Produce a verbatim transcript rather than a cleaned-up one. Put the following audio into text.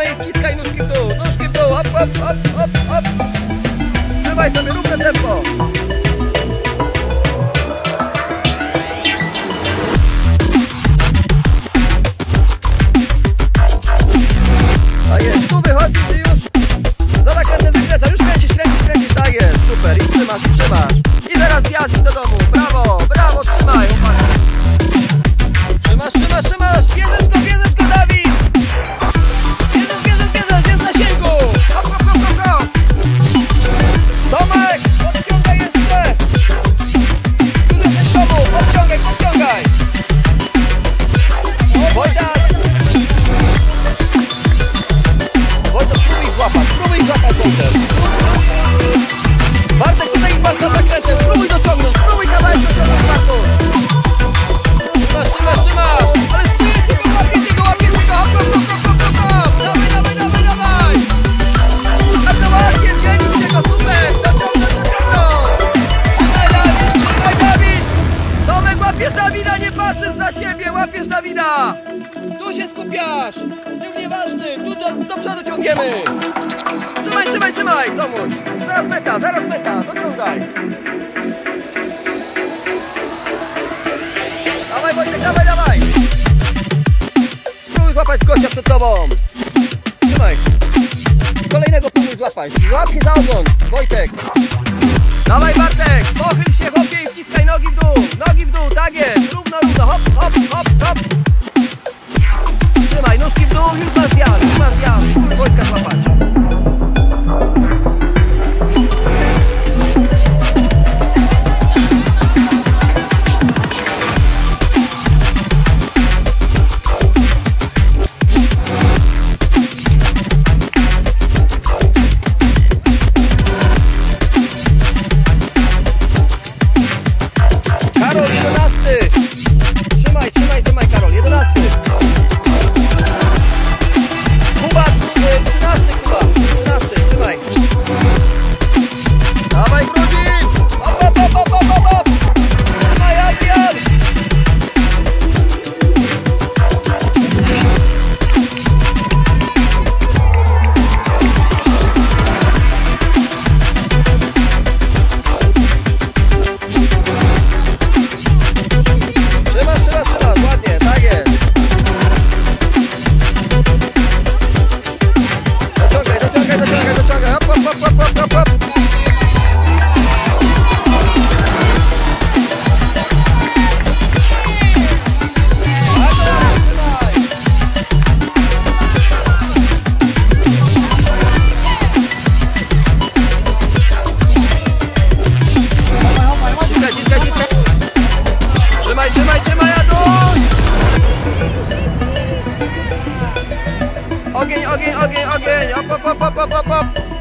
Trzymamy i wciskaj nóżki w dół, nóżki w dół, hop, hop, hop, hop, hop. Trzymaj sobie równe tempo. Tak jest, tu wychodzisz i już za zakrętem wykręcasz, już kręcisz, kręcisz, kręcisz, tak jest, super, i trzymasz, i trzymasz. I teraz zjazd do domu, brawo, brawo, trzymaj, trzymasz, trzymasz, trzymasz, bierzesz go, bierzesz go, Dawid. Bierzesz, bierzesz, bierzesz, jest na sięgu. Hop, hop, hop, hop, hop. Tomek, podciągaj jeszcze. Tu jesteś w domu, podciągaj, podciągaj. Wojtas. Wojtas, spróbuj ich złapać, spróbuj ich złapać, Wojtas. Bartek, tutaj ich masz za zakrętem, spróbuj dociągnąć, spróbuj kawałek dociągnąć, Bartusz. Trzymasz, trzymasz, trzymasz. Ale spróbujcie go, łapiecie go, łapiecie go, hop, hop, hop, hop, hop, hop. Dawaj, dawaj, dawaj, dawaj. Bardzo ładnie, zmienicie go, super, dociągnąć, dociągnąć. Trzymaj, Dawid, trzymaj, Dawid. Tomek, łapiesz Dawida, nie patrzysz za siebie, łapiesz Dawida. Tu się skupiasz, tył nieważny, tu do, do przodu ciągniemy. Trzymaj, trzymaj, trzymaj, Tomuś. Zaraz meta, zaraz meta, dociągaj. Dawaj, Wojtek, dawaj, dawaj. Spróbuj złapać gościa przed tobą. Trzymaj. Kolejnego próbuj złapać. Złapie za ogon, Wojtek. Dawaj, Bartek, pochyl się, chłopie, i wciskaj nogi w dół. Nogi w dół, tak jest, równo, równo, hop, hop, hop, hop. Trzymaj, nóżki w dół, już masz zjazd, już masz zjazd. Spróbuj Wojtka złapać. Karol, jedenasty! Trzymaj, trzymaj, trzymaj, Karol, jedenasty! Kuba, trzynasty, Kuba, trzynasty, trzymaj! Dawaj, Grudzik! Hop, hop, hop, hop, hop, hop! Trzymaj, Adrian! Trzymasz, trzymasz, trzymasz, ładnie, tak jest. Dociągaj, dociągaj, dociągaj, dociągaj, hop, hop, hop, hop, hop, hop, hop. Ciskaj, ciskaj, ciskaj. Trzymaj, trzymaj, trzymaj, Janusz! Ogień, ogień, ogień, ogień! Hop, hop, hop, hop, hop, hop!